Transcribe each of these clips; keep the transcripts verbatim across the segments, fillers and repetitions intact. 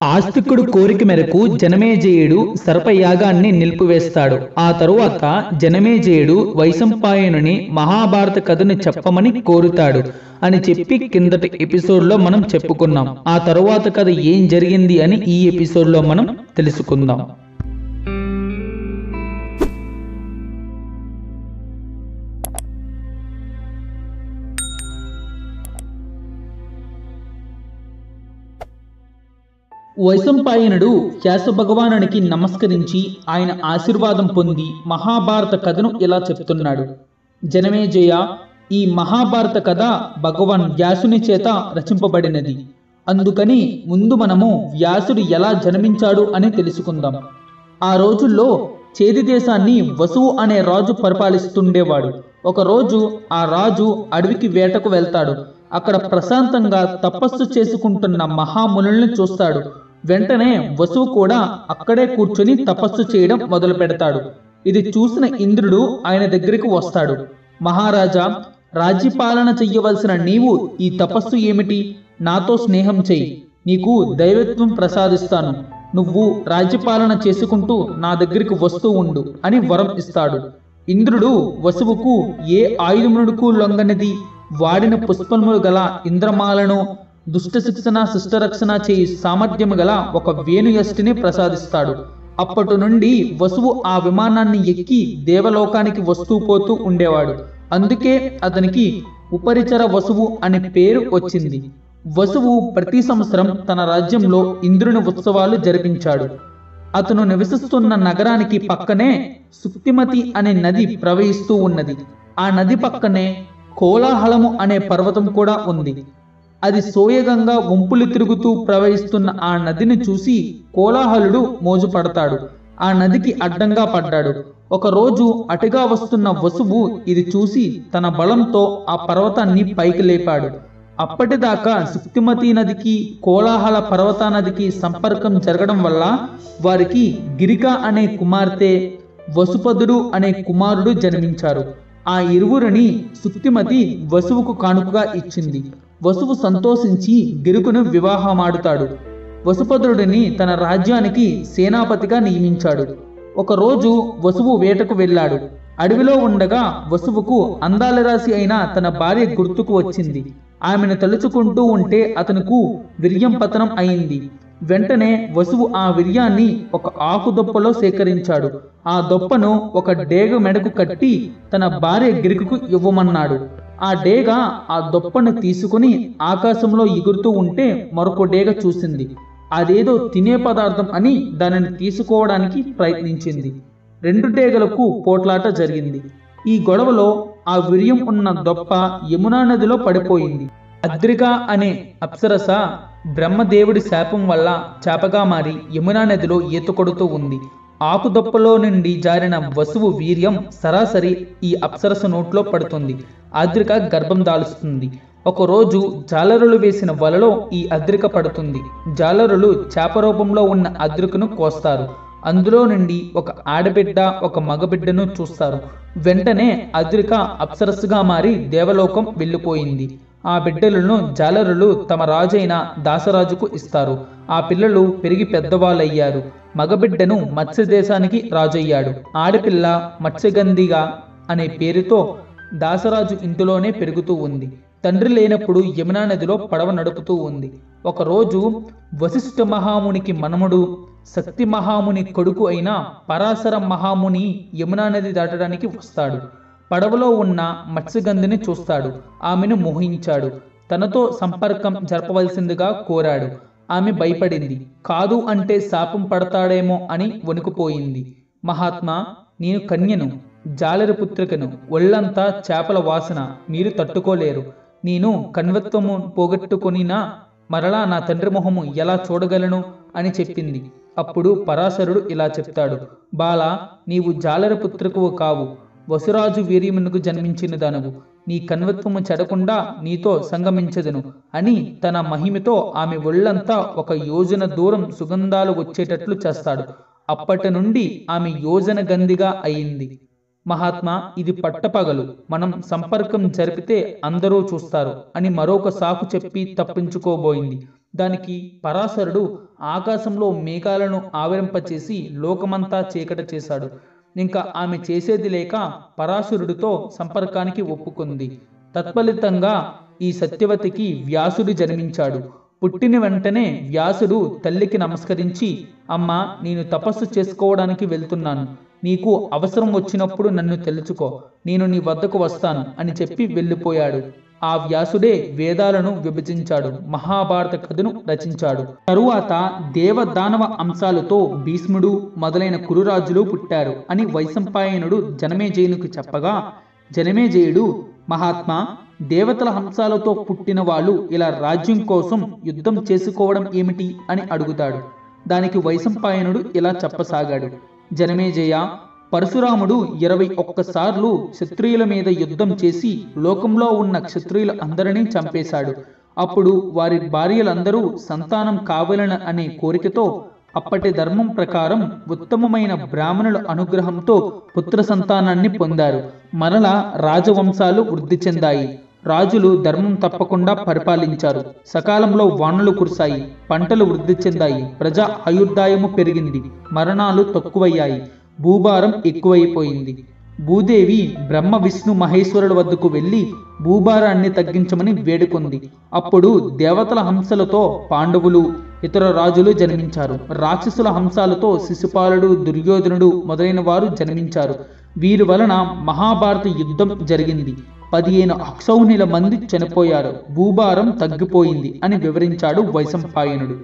ఆస్తికుడు కోరిక మేరకు జనమేజయుడు సర్పయాగాన్ని నిలిపివేస్తాడు. ఆ తరువాత జనమేజయుడు వైశంపాయనుని మహాభారత కథను చెప్పమని కోరుతాడు అని చెప్పి కిందటి ఎపిసోడ్లో మనం చెప్పుకున్నాం. ఆ తరువాత కథ ఏం జరిగింది అని ఈ ఎపిసోడ్లో మనం తెలుసుకుందాం. వైశంపాయనుడు వ్యాస భగవానునికి నమస్కరించి ఆయన ఆశీర్వాదం పొంది మహాభారత కథను ఇలా చెప్తున్నాడు. జనమేజయ, ఈ మహాభారత కథ భగవాన్ వ్యాసుని చేత రచింపబడినది. అందుకని ముందు మనము వ్యాసుడు ఎలా జన్మించాడు అని తెలుసుకుందాం. ఆ రోజుల్లో చేది దేశాన్ని వసువు అనే రాజు పరిపాలిస్తుండేవాడు. ఒకరోజు ఆ రాజు అడవికి వేటకు వెళ్తాడు. అక్కడ ప్రశాంతంగా తపస్సు చేసుకుంటున్న మహామునుల్ని చూస్తాడు. వెంటనే వసువు కూడా అక్కడే కూర్చొని తపస్సు చేయడం మొదలు పెడతాడు. ఇది చూసిన ఇంద్రుడు ఆయన దగ్గరికి వస్తాడు. మహారాజా, రాజ్యపాలన చెయ్యవలసిన నీవు ఈ తపస్సు ఏమిటి? నాతో స్నేహం చెయ్యి, నీకు దైవత్వం ప్రసాదిస్తాను. నువ్వు రాజ్యపాలన చేసుకుంటూ నా దగ్గరికి వస్తూ ఉండు అని వరం ఇస్తాడు. ఇంద్రుడు వసువుకు ఏ ఆయుధమునకు లొంగనిది వాడిన పుష్పములు గల ఇంద్రమాలను, దుష్ట శిక్షణ శిష్టరక్షణ చేయి సామర్థ్యము గల ఒక వేణుయష్టిని ప్రసాదిస్తాడు. అప్పటి నుండి వసువు ఆ విమానాన్ని ఎక్కి దేవలోకానికి వస్తూ పోతూ ఉండేవాడు. అందుకే అతనికి ఉపరిచర వసువు అనే పేరు వచ్చింది. వసువు ప్రతి సంవత్సరం తన రాజ్యంలో ఇంద్రుని ఉత్సవాలు జరిపించాడు. అతను నివసిస్తున్న నగరానికి పక్కనే సుక్తిమతి అనే నది ప్రవహిస్తూ ఉన్నది. ఆ నది పక్కనే కోలాహలము అనే పర్వతం కూడా ఉంది. అది సోయగంగా వంపులు తిరుగుతూ ప్రవహిస్తున్న ఆ నదిని చూసి కోలాహలుడు మోజుపడతాడు. ఆ నదికి అడ్డంగా పడ్డాడు. ఒకరోజు అటుగా వస్తున్న వసువు ఇది చూసి తన బలంతో ఆ పర్వతాన్ని పైకి లేపాడు. అప్పటిదాకా సుక్తిమతి నదికి కోలాహల పర్వత నదికి సంపర్కం జరగడం వల్ల వారికి గిరిక అనే కుమార్తె, వసుపదుడు అనే కుమారుడు జన్మించారు. ఆ ఇరువురిని సుక్తిమతి వసువుకు కానుకగా ఇచ్చింది. వసువు సంతోషించి గిరుకును వివాహమాడుతాడు. వసుపదుడిని తన రాజ్యానికి సేనాపతిగా నియమించాడు. ఒకరోజు వసువు వేటకు వెళ్ళాడు. అడవిలో ఉండగా వసువుకు అందాల రాశి అయిన తన భార్య గుర్తుకు వచ్చింది. ఆమెను తలుచుకుంటూ ఉంటే అతనుకు వీర్యం పతనం అయింది. వెంటనే వసువు ఆ వీర్యాన్ని ఒక ఆకు దొప్పలో సేకరించాడు. ఆ దొప్పను ఒక డేగ మెడకు కట్టి తన భార్య గిరికకు ఇవ్వమన్నాడు. ఆ డేగ ఆ దొప్పను తీసుకుని ఆకాశంలో ఎగురుతూ ఉంటే మరొక డేగ చూసింది. అదేదో తినే పదార్థం అని దానిని తీసుకోవడానికి ప్రయత్నించింది. రెండు డేగలకు పోట్లాట జరిగింది. ఈ గొడవలో ఆ వీర్యం ఉన్న దొప్ప యమునా నదిలో పడిపోయింది. అద్రిక అనే అప్సరస బ్రహ్మదేవుడి శాపం వల్ల చేపగా మారి యమునా నదిలో ఈత కొడుతూ ఉంది. ఆకుదొప్పలో నుండి జారిన వసువు వీర్యం సరాసరి ఈ అప్సరస నోట్లో పడుతుంది. అద్రిక గర్భం దాలుస్తుంది. ఒకరోజు జాలరులు వేసిన వలలో ఈ అద్రిక పడుతుంది. జాలరులు చేప రూపంలో ఉన్న అద్రికను కోస్తారు. అందులో నుండి ఒక ఆడబిడ్డ, ఒక మగబిడ్డను చూస్తారు. వెంటనే అద్రిక అప్సరస్సుగా మారి దేవలోకం వెళ్ళిపోయింది. ఆ బిడ్డలను జాలరులు తమ రాజైన దాసరాజుకు ఇస్తారు. ఆ పిల్లలు పెరిగి పెద్దవాళ్ళయ్యారు. మగబిడ్డను మత్స్య దేశానికి రాజయ్యాడు. ఆడపిల్ల మత్స్యగంధిగా అనే పేరుతో దాసరాజు ఇంటిలోనే పెరుగుతూ ఉంది. తండ్రి లేనప్పుడు యమునా నదిలో పడవ నడుపుతూ ఉంది. ఒకరోజు వశిష్ఠ మహామునికి మనముడు, శక్తి మహాముని కొడుకు అయిన పరాశర మహాముని యమునా నది దాటడానికి వస్తాడు. పడవలో ఉన్న మత్స్యగంధిని చూస్తాడు. ఆమెను మోహించాడు. తనతో సంపర్కం జరపవలసిందిగా కోరాడు. ఆమె భయపడింది. కాదు అంటే శాపం పడతాడేమో అని వణుకుపోయింది. మహాత్మా, నేను కన్యను, జాలరి పుత్రికను, ఒళ్ళంతా చేపల వాసన, మీరు తట్టుకోలేరు. నేను కన్వత్వము పోగొట్టుకొనినా మరలా నా తండ్రి మొహము ఎలా చూడగలను అని చెప్పింది. అప్పుడు పరాశరుడు ఇలా చెప్తాడు. బాల, నీవు జాలరి పుత్రికవు కావు, వసురాజు వీర్యమునకు జన్మించిన దానవు. నీ కన్వత్వము చెడకుండా నీతో సంగమించదును అని తన మహిమతో ఆమె ఒళ్ళంతా ఒక యోజన దూరం సుగంధాలు వచ్చేటట్లు చేస్తాడు. అప్పటి నుండి ఆమె యోజన గంధిగా అయింది. మహాత్మా, ఇది పట్టపగలు, మనం సంపర్కం జరిపితే అందరూ చూస్తారు అని మరొక సాకు చెప్పి తప్పించుకోబోయింది. దానికి పరాశరుడు ఆకాశంలో మేఘాలను ఆవరింపచేసి లోకమంతా చీకట చేశాడు. ఇంకా ఆమె చేసేది లేక పరాశరుడితో సంపర్కానికి ఒప్పుకుంది. తత్ఫలితంగా ఈ సత్యవతికి వ్యాసుడు జన్మించాడు. పుట్టిన వెంటనే వ్యాసుడు తల్లికి నమస్కరించి, అమ్మా, నేను తపస్సు చేసుకోవడానికి వెళ్తున్నాను. నీకు అవసరం వచ్చినప్పుడు నన్ను తెలుసుకో, నేను నీ వద్దకు వస్తాను అని చెప్పి వెళ్ళిపోయాడు. ఆ వ్యాసుడే వేదాలను విభజించాడు, మహాభారత కథను రచించాడు. తరువాత దేవదానవ అంశాలతో భీష్ముడు మొదలైన కురురాజులు పుట్టారు అని వైశంపాయనుడు జనమేజయునికి చెప్పగా, జనమేజయుడు, మహాత్మా, దేవతల హంసాలతో పుట్టిన వాళ్ళు ఇలా రాజ్యం కోసం యుద్ధం చేసుకోవడం ఏమిటి అని అడుగుతాడు. దానికి వైశంపాయనుడు ఇలా చెప్పసాగాడు. జనమేజయ, పరశురాముడు ఇరవై ఒక్కసార్లు క్షత్రియుల మీద యుద్ధం చేసి లోకంలో ఉన్న క్షత్రియుల అందరినీ చంపేశాడు. అప్పుడు వారి భార్యలందరూ సంతానం కావాలని అనే కోరికతో అప్పటి ధర్మం ప్రకారం ఉత్తమమైన బ్రాహ్మణుల అనుగ్రహంతో పుత్ర సంతానాన్ని పొందారు. మరలా రాజవంశాలు వృద్ధి చెందాయి. రాజులు ధర్మం తప్పకుండా పరిపాలించారు. సకాలంలో వానలు కురిశాయి, పంటలు వృద్ధి చెందాయి, ప్రజా ఆయుర్దాయము పెరిగింది, మరణాలు తక్కువయ్యాయి, భూభారం ఎక్కువైపోయింది. భూదేవి బ్రహ్మ విష్ణు మహేశ్వరుల వద్దకు వెళ్ళి భూభారాన్ని తగ్గించమని వేడుకుంది. అప్పుడు దేవతల హంసలతో పాండవులు, ఇతర రాజులు జన్మించారు. రాక్షసుల హంసాలతో శిశుపాలుడు, దుర్యోధనుడు మొదలైన వారు జన్మించారు. వీరి వలన మహాభారత యుద్ధం జరిగింది. పదిహేను అక్షౌహిణుల మంది చనిపోయారు. భూభారం తగ్గిపోయింది అని వివరించాడు వైశంపాయనుడు.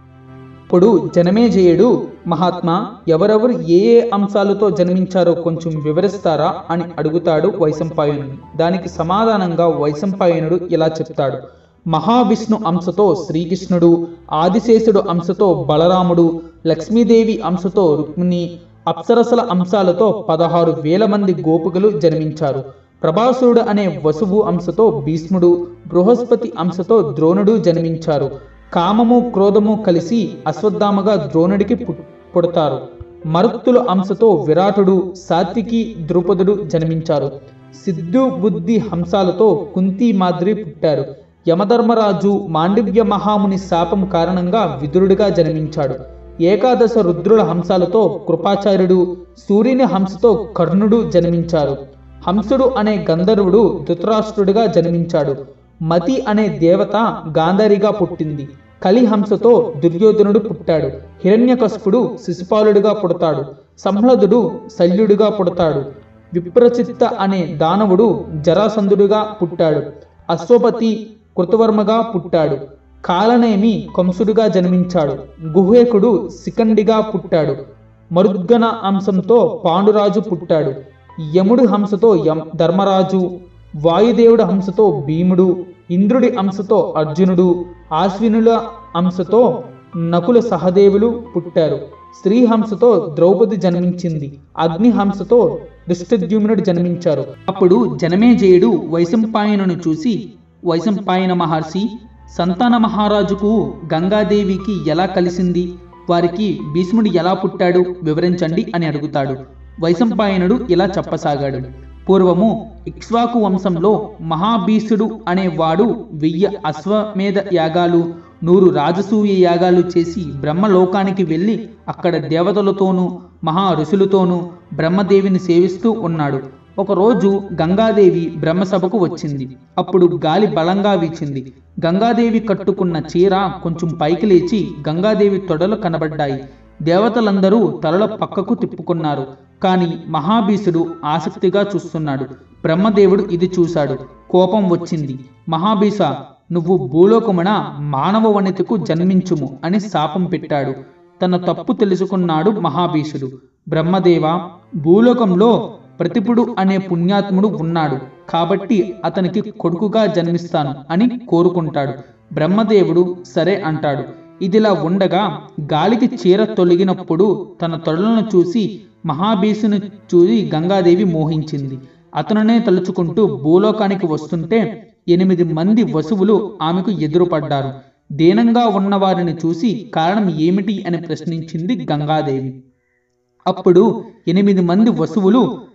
ఇప్పుడు జనమేజయుడు, మహాత్మా, ఎవరెవరు ఏ ఏ అంశాలతో జన్మించారో కొంచెం వివరిస్తారా అని అడుగుతాడు వైశంపాయనుడు. దానికి సమాధానంగా వైశంపాయనుడు ఇలా చెప్తాడు. మహావిష్ణు అంశతో శ్రీకృష్ణుడు, ఆదిశేషుడు అంశతో బలరాముడు, లక్ష్మీదేవి అంశతో రుక్మిణి, అప్సరసల అంశాలతో పదహారు వేల మంది గోపికలు జన్మించారు. ప్రభాసురుడు అనే వసువు అంశతో భీష్ముడు, బృహస్పతి అంశతో ద్రోణుడు జన్మించారు. కామము క్రోధము కలిసి అశ్వత్థామగా ద్రోణుడికి పుడతారు. మరుత్తుల అంశతో విరాటుడు, సాత్వికి, ద్రుపదుడు జన్మించారు. సిద్ధు బుద్ధి హంసాలతో కుంతి, మాద్రి పుట్టారు. యమధర్మరాజు మాండవ్య మహాముని శాపం కారణంగా విదురుడిగా జన్మించాడు. ఏకాదశ రుద్రుల హంసాలతో కృపాచార్యుడు, సూర్యుని హంసతో కర్ణుడు జన్మించారు. హంసుడు అనే గంధర్వుడు ధృతరాష్ట్రుడిగా జన్మించాడు. మతి అనే దేవత గాంధారిగా పుట్టింది. కలిహంసతో దుర్యోధనుడు పుట్టాడు. హిరణ్యకశిపుడు శిశుపాలుడిగా పుడతాడు. సంహ్లాదుడు శల్యుడిగా పుడతాడు. విప్రచిత్త అనే దానవుడు జరాసంధుడిగా పుట్టాడు. అశ్వపతి కృతవర్మగా పుట్టాడు. కాలనేమి కంసుడిగా జన్మించాడు. గుహేకుడు శిఖండిగా పుట్టాడు. మరుద్గణ అంశంతో పాండురాజు పుట్టాడు. యముడి హంసతో యం ధర్మరాజు, వాయుదేవుడి హంసతో భీముడు, ఇంద్రుడి అంశతో అర్జునుడు, ఆశ్వినుల అంశతో నకుల సహదేవులు పుట్టారు. స్త్రీ హంసతో ద్రౌపది జన్మించింది. అగ్ని హంసతో ధృష్టద్యుమ్నుడు జన్మించారు. అప్పుడు జనమేజయుడు వైశంపాయనును చూసి, వైశంపాయన మహర్షి, సంతాన మహారాజుకు గంగాదేవికి ఎలా కలిసింది? వారికి భీష్ముడు ఎలా పుట్టాడు? వివరించండి అని అడుగుతాడు. వైశంపాయనుడు ఇలా చెప్పసాగాడు. పూర్వము ఇక్ష్వాకు వంశంలో మహాభీషుడు అనేవాడు వెయ్యి అశ్వమేధ యాగాలు, నూరు రాజసూయ యాగాలు చేసి బ్రహ్మలోకానికి వెళ్ళి అక్కడ దేవతలతోనూ మహా ఋషులతోనూ బ్రహ్మదేవిని సేవిస్తూ ఉన్నాడు. ఒకరోజు గంగాదేవి బ్రహ్మసభకు వచ్చింది. అప్పుడు గాలి బలంగా వీచింది. గంగాదేవి కట్టుకున్న చీర కొంచెం పైకి లేచి గంగాదేవి తొడలు కనబడ్డాయి. దేవతలందరూ తలల పక్కకు తిప్పుకున్నారు. కాని మహాభీషుడు ఆసక్తిగా చూస్తున్నాడు. బ్రహ్మదేవుడు ఇది చూశాడు. కోపం వచ్చింది. మహాభీష, నువ్వు భూలోకమున మానవ వనితకు జన్మించుము అని శాపం పెట్టాడు. తన తప్పు తెలుసుకున్నాడు మహాభీషుడు. బ్రహ్మదేవ, భూలోకంలో ప్రతిపుడు అనే పుణ్యాత్ముడు ఉన్నాడు, కాబట్టి అతనికి కొడుకుగా జన్మిస్తాను అని కోరుకుంటాడు. బ్రహ్మదేవుడు సరే అంటాడు. ఇదిలా ఉండగా గాలికి చీర తొలగినప్పుడు తన తొడలను చూసి మహాభీషుని చూసి గంగాదేవి మోహించింది. అతనునే తలుచుకుంటూ భూలోకానికి వస్తుంటే ఎనిమిది మంది వసువులు ఆమెకు ఎదురుపడ్డారు. దీనంగా ఉన్నవారిని చూసి కారణం ఏమిటి అని ప్రశ్నించింది గంగాదేవి. అప్పుడు ఎనిమిది మంది వసువులు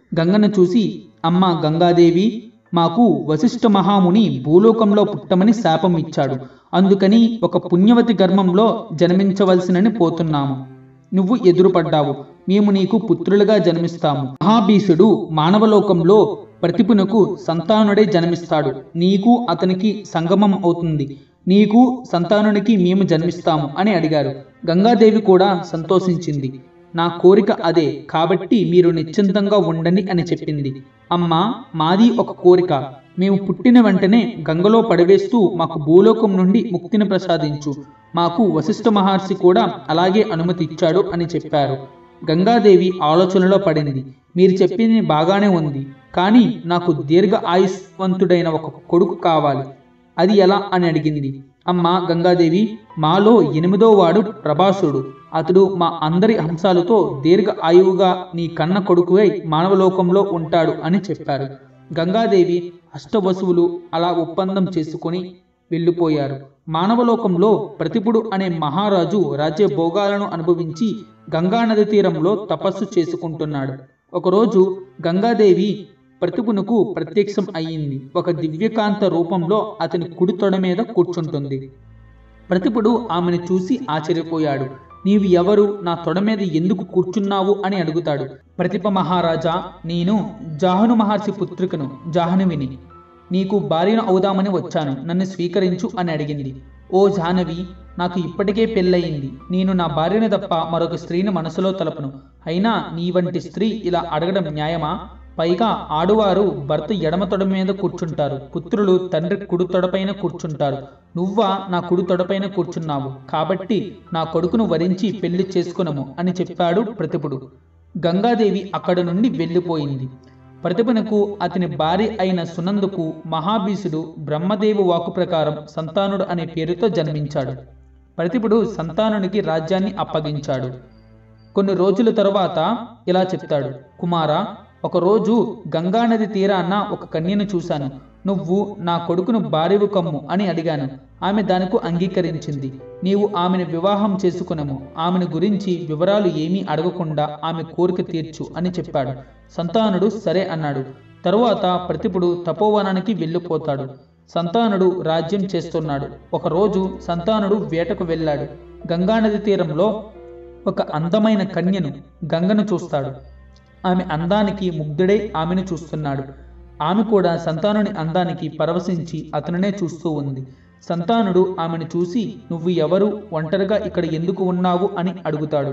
గంగను చూసి, అమ్మ గంగాదేవి, మాకు వశిష్ఠ మహాముని భూలోకంలో పుట్టమని శాపం ఇచ్చాడు. అందుకని ఒక పుణ్యవతి గర్భంలో జన్మించవలసినని పోతున్నాము. నువ్వు ఎదురుపడ్డావు. మేము నీకు పుత్రులుగా జన్మిస్తాము. మహాభీషుడు మానవలోకంలో ప్రతిపునకు సంతానుడే జన్మిస్తాడు. నీకు అతనికి సంగమం అవుతుంది. నీకు సంతానునికి మేము జన్మిస్తాము అని అడిగారు. గంగాదేవి కూడా సంతోషించింది. నా కోరిక అదే, కాబట్టి మీరు నిశ్చింతంగా ఉండండి అని చెప్పింది. అమ్మా, మాది ఒక కోరిక. మేము పుట్టిన వెంటనే గంగలో పడవేస్తూ మాకు భూలోకం నుండి ముక్తిని ప్రసాదించు. మాకు వశిష్ఠ మహర్షి కూడా అలాగే అనుమతి ఇచ్చాడు అని చెప్పారు. గంగాదేవి ఆలోచనలో పడింది. మీరు చెప్పింది బాగానే ఉంది, కానీ నాకు దీర్ఘ ఆయుష్వంతుడైన ఒక కొడుకు కావాలి. అది ఎలా అని అడిగింది. అమ్మ గంగాదేవి, మాలో ఎనిమిదో వాడు ప్రభాసుడు. అతడు మా అందరి అంశాలతో దీర్ఘ ఆయువుగా నీ కన్న కొడుకువై మానవలోకంలో ఉంటాడు అని చెప్పారు. గంగాదేవి అష్టవసువులు అలా ఒప్పందం చేసుకుని వెళ్ళిపోయారు. మానవలోకంలో ప్రతిపుడు అనే మహారాజు రాజ్య భోగాలను అనుభవించి గంగానది తీరంలో తపస్సు చేసుకుంటున్నాడు. ఒకరోజు గంగాదేవి ప్రతిపునకు ప్రత్యక్షం అయ్యింది. ఒక దివ్యకాంత రూపంలో అతని కుడి తొడ మీద కూర్చుంటుంది. ప్రతిపుడు ఆమెను చూసి ఆశ్చర్యపోయాడు. నీవు ఎవరు? నా తొడ మీద ఎందుకు కూర్చున్నావు అని అడుగుతాడు. ప్రతిప మహారాజా, నేను జాహ్ను మహర్షి పుత్రికను, జాహ్నవిని. నీకు భార్యను అవుదామని వచ్చాను, నన్ను స్వీకరించు అని అడిగింది. ఓ జాహ్నవి, నాకు ఇప్పటికే పెళ్ళయింది. నేను నా భార్యను తప్ప మరొక స్త్రీని మనసులో తలపను. అయినా నీ వంటి స్త్రీ ఇలా అడగడం న్యాయమా? పైగా ఆడువారు భర్త ఎడమ తొడ మీద కూర్చుంటారు, పుత్రులు తండ్రి కుడి తొడపైన కూర్చుంటారు. నువ్వా నా కుడి తొడపైన కూర్చున్నావు, కాబట్టి నా కొడుకును వరించి పెళ్లి చేసుకునము అని చెప్పాడు ప్రతిపుడు. గంగాదేవి అక్కడి నుండి వెళ్ళిపోయింది. ప్రతిపునకు అతని భార్య అయిన సునందుకు మహాభీషుడు బ్రహ్మదేవు వాకు ప్రకారం సంతానుడు అనే పేరుతో జన్మించాడు. ప్రతిపుడు సంతానునికి రాజ్యాన్ని అప్పగించాడు. కొన్ని రోజుల తరువాత ఇలా చెప్తాడు. కుమారా, ఒకరోజు గంగానది తీరాన ఒక కన్యను చూశాను. నువ్వు నా కొడుకును భార్యవు కమ్ము అని అడిగాను. ఆమె దానికి అంగీకరించింది. నీవు ఆమెను వివాహం చేసుకునము. ఆమెను గురించి వివరాలు ఏమీ అడగకుండా ఆమె కోరిక తీర్చు అని చెప్పాడు. సంతానుడు సరే అన్నాడు. తరువాత ప్రతిపుడు తపోవనానికి వెళ్ళిపోతాడు. సంతానుడు రాజ్యం చేస్తున్నాడు. ఒకరోజు సంతానుడు వేటకు వెళ్ళాడు. గంగానది తీరంలో ఒక అందమైన కన్యను, గంగను చూస్తాడు. ఆమె అందానికి ముగ్ధుడై ఆమెను చూస్తున్నాడు. ఆమె కూడా సంతానుని అందానికి పరవశించి అతనినే చూస్తూ ఉంది. సంతానుడు ఆమెను చూసి, నువ్వు ఎవరు? ఒంటరిగా ఇక్కడ ఎందుకు ఉన్నావు అని అడుగుతాడు.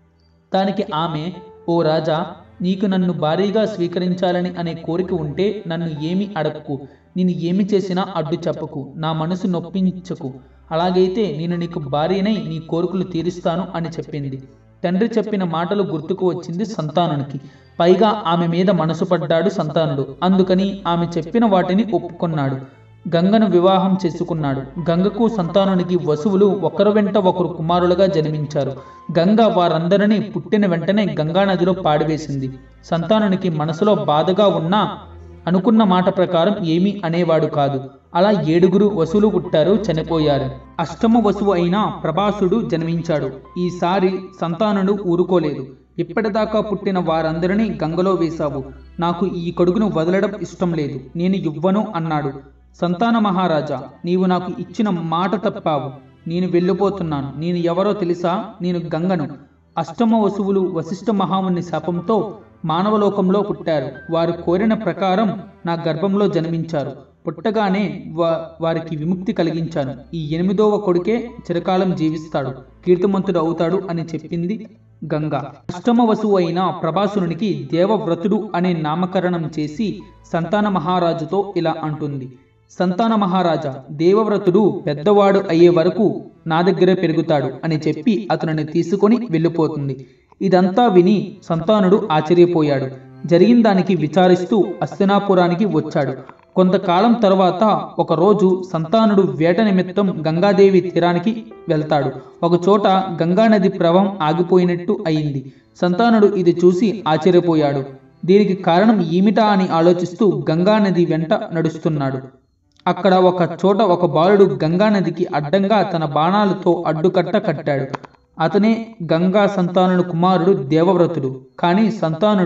దానికి ఆమె, ఓ రాజా, నీకు నన్ను భారీగా స్వీకరించాలని అనే కోరిక ఉంటే నన్ను ఏమి అడగకు. నేను ఏమి చేసినా అడ్డు చెప్పకు. నా మనసు నొప్పించకు. అలాగైతే నేను నీకు భార్యనై నీ కోరికలు తీరుస్తాను అని చెప్పింది. తండ్రి చెప్పిన మాటలు గుర్తుకు వచ్చింది సంతానునికి. పైగా ఆమె మీద మనసు పడ్డాడు సంతానుడు. అందుకని ఆమె చెప్పిన వాటిని ఒప్పుకున్నాడు. గంగను వివాహం చేసుకున్నాడు. గంగకు సంతానునికి వసువులు ఒకరు వెంట ఒకరు కుమారులుగా జన్మించారు. గంగ వారందరినీ పుట్టిన వెంటనే గంగానదిలో పాడివేసింది. సంతానునికి మనసులో బాధగా ఉన్నా అనుకున్న మాట ప్రకారం ఏమీ అనేవాడు కాదు. అలా ఏడుగురు వసువులు పుట్టారు, చనిపోయారు. అష్టమ వసువు అయిన ప్రభాసుడు జన్మించాడు. ఈసారి సంతానుడు ఊరుకోలేదు. ఇప్పటిదాకా పుట్టిన వారందరినీ గంగలో వేశావు. నాకు ఈ కొడుకును వదలడం ఇష్టం లేదు, నేను ఇవ్వను అన్నాడు. సంతాన మహారాజా, నీవు నాకు ఇచ్చిన మాట తప్పావు. నేను వెళ్ళిపోతున్నాను. నేను ఎవరో తెలుసా? నేను గంగను. అష్టమ వసువులు వశిష్ఠ మహాముని శాపంతో మానవలోకంలో పుట్టారు. వారు కోరిన ప్రకారం నా గర్భంలో జన్మించారు. పుట్టగానే వా వారికి విముక్తి కలిగించాను. ఈ ఎనిమిదవ కొడుకే చిరకాలం జీవిస్తాడు, కీర్తిమంతుడు అవుతాడు అని చెప్పింది గంగ. అష్టమ వసువు అయిన ప్రభాసురునికి దేవవ్రతుడు అనే నామకరణం చేసి సంతాన మహారాజుతో ఇలా అంటుంది. సంతాన మహారాజా, దేవవ్రతుడు పెద్దవాడు అయ్యే వరకు నా దగ్గరే పెరుగుతాడు అని చెప్పి అతనిని తీసుకొని వెళ్ళిపోతుంది. ఇదంతా విని సంతానుడు ఆశ్చర్యపోయాడు. జరిగిన దానికి విచారిస్తూ హస్తినాపురానికి వచ్చాడు. కొంతకాలం తర్వాత ఒకరోజు సంతానుడు వేట నిమిత్తం గంగాదేవి తీరానికి వెళ్తాడు. ఒకచోట గంగానది ప్రవాహం ఆగిపోయినట్టు అయింది. సంతానుడు ఇది చూసి ఆశ్చర్యపోయాడు. దీనికి కారణం ఏమిటా అని ఆలోచిస్తూ గంగానది వెంట నడుస్తున్నాడు. అక్కడ ఒక చోట ఒక బాలుడు గంగానదికి అడ్డంగా తన బాణాలతో అడ్డుకట్ట కట్టాడు. అతనే గంగా సంతానుడు కుమారుడు దేవవ్రతుడు. కానీ సంతానుడు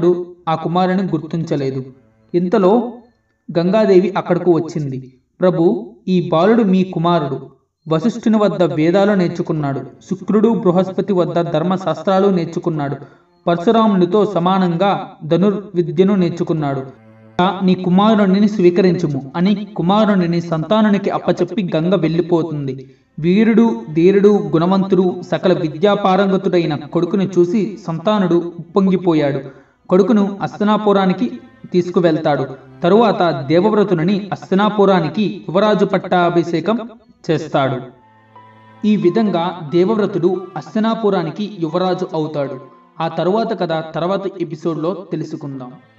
ఆ కుమారుని గుర్తించలేదు. ఇంతలో గంగాదేవి అక్కడకు వచ్చింది. ప్రభు, ఈ బాలుడు మీ కుమారుడు. వశిష్ఠుని వద్ద వేదాలు నేర్చుకున్నాడు. శుక్రుడు బృహస్పతి వద్ద ధర్మశాస్త్రాలు నేర్చుకున్నాడు. పరశురామునితో సమానంగా ధనుర్విద్యను నేర్చుకున్నాడు. నీ కుమారుడిని స్వీకరించుము అని కుమారుడిని సంతానానికి అప్పచెప్పి గంగ వెళ్ళిపోతుంది. వీరుడు, ధీరుడు, గుణవంతుడు, సకల విద్యాపారంగతుడైన కొడుకును చూసి సంతానుడు ఉప్పొంగిపోయాడు. కొడుకును హస్తినాపురానికి తీసుకువెళ్తాడు. తరువాత దేవవ్రతుని హస్తినాపురానికి యువరాజు పట్టాభిషేకం చేస్తాడు. ఈ విధంగా దేవవ్రతుడు హస్తినాపురానికి యువరాజు అవుతాడు. ఆ తరువాత కథ తర్వాత ఎపిసోడ్లో తెలుసుకుందాం.